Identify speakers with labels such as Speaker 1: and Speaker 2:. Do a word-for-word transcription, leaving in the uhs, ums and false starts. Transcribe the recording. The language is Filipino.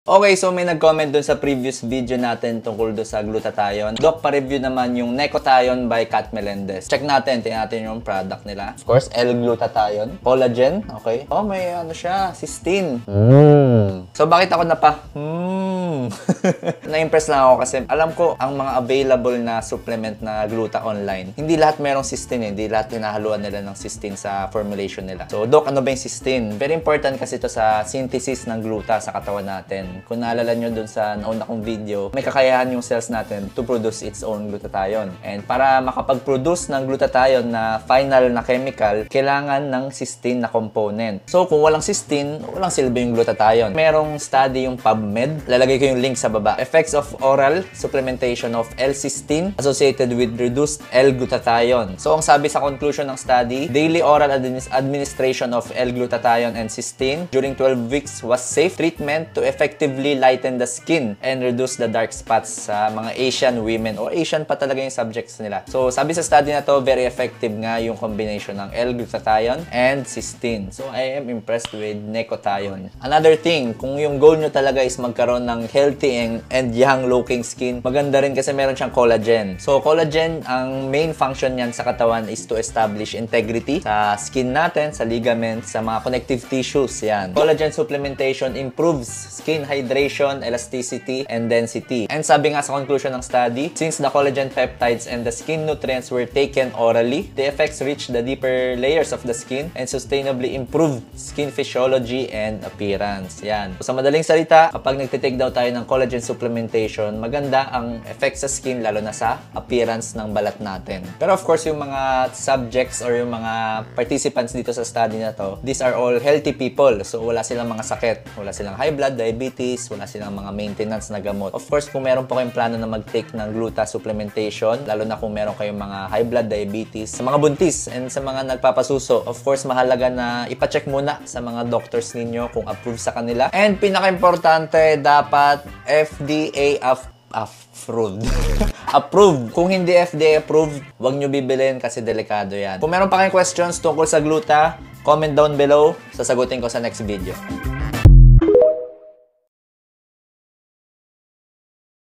Speaker 1: Okay, so may nag-comment dun sa previous video natin tungkol dun sa glutathione. Doc, pa-review naman yung Necothione by Kat Melendez. Check natin, tingnan natin yung product nila. Of course, L-glutathione. Collagen, okay. Oh, may ano siya, cysteine. Mm. So, bakit ako napa? Hmm. Na-impress lang ako kasi alam ko ang mga available na supplement na gluta online. Hindi lahat merong cysteine, eh. Hindi lahat hinahaluan nila ng cysteine sa formulation nila. So, Doc, ano ba yung cysteine? Very important kasi ito sa synthesis ng gluta sa katawan natin. Kung naalala nyo dun sa nauna kong video, may kakayahan yung cells natin to produce its own glutathione. And para makapag-produce ng glutathione na final na chemical, kailangan ng cysteine na component. So, kung walang cysteine, walang silbi yung glutathione. Merong study yung PubMed. Lalagay ko yung link sa baba. Effects of oral supplementation of L-cysteine associated with reduced L-glutathione. So, ang sabi sa conclusion ng study, daily oral administ administration of L-glutathione and cysteine during twelve weeks was safe treatment to effectively lighten the skin and reduce the dark spots sa mga Asian women o Asian pa talaga yung subjects nila. So, sabi sa study na to, very effective nga yung combination ng L-glutathione and cysteine. So, I am impressed with Necothione. Another thing, kung yung goal nyo talaga is magkaroon ng healthy and, and young-looking skin, maganda rin kasi meron siyang collagen. So, collagen, ang main function niyan sa katawan is to establish integrity sa skin natin, sa ligaments, sa mga connective tissues. Yan. Collagen supplementation improves skin hydration, elasticity, and density. And sabi nga sa conclusion ng study, since the collagen peptides and the skin nutrients were taken orally, the effects reach the deeper layers of the skin and sustainably improve skin physiology and appearance. Yan. So, sa madaling salita, kapag nagtitake daw tayo ng collagen supplementation, maganda ang effect sa skin, lalo na sa appearance ng balat natin. Pero of course, yung mga subjects or yung mga participants dito sa study na to, these are all healthy people. So, wala silang mga sakit. Wala silang high blood, diabetes, wala silang mga maintenance na gamot. Of course, kung meron po kayong plano na mag-take ng gluta supplementation, lalo na kung meron kayong mga high blood, diabetes, sa mga buntis, and sa mga nagpapasuso, of course, mahalaga na ipacheck muna sa mga doctors ninyo kung approved sa kanila. And pinaka-importante, dapat F D A approved. Approved. Kung hindi F D A approved, huwag nyo bibilin kasi delikado yan. Kung meron pa kayong questions tungkol sa gluta, comment down below. Sasagutin ko sa next video.